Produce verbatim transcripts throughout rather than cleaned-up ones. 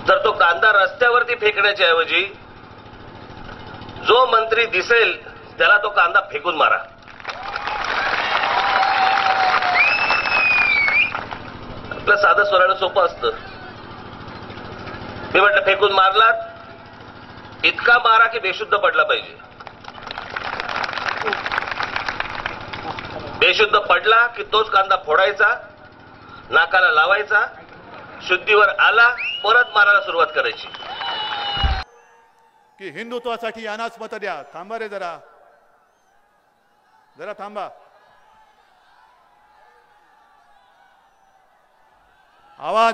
जर तो कांदा रस्त्यावरती फेकण्याच्या ऐवजी जो मंत्री दिसेल त्याला तो कांदा फेकून मारा. आपलं साधं स्वरानं सोपं असतं. मी म्हटलं फेकून मारलात इतका मारा की बेशुद्ध पडला पाहिजे. बेशुद्ध पडला की तोच कांदा फोडायचा, नाकाला लावायचा, शुद्धीवर आला परत मारायला सुरुवात करायची. की हिंदुत्वासाठी यानाच मत द्या. थांबा रे जरा जरा थांबा. आवाज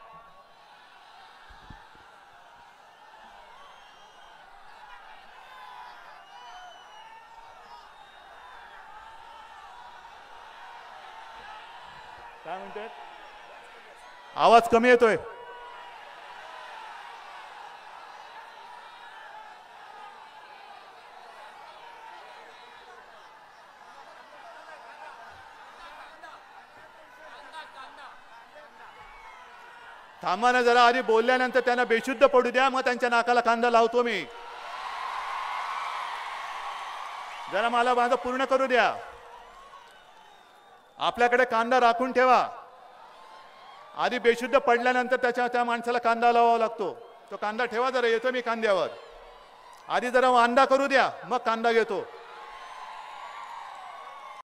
काय म्हणतात? आवाज कमी येतोय. थांबा ना जरा. आधी बोलल्यानंतर त्यांना बेशुद्ध पडू द्या, मग त्यांच्या नाकाला कांदा लावतो मी. जरा मला माझं पूर्ण करू द्या. आपल्याकडे कांदा राखून ठेवा. आधी बेशुद्ध पडल्यानंतर त्याच्या त्या माणसाला कांदा लावावा लागतो. तो कांदा ठेवा जरा, येतो मी कांद्यावर. आधी जरा अंडा करू द्या, मग कांदा घेतो.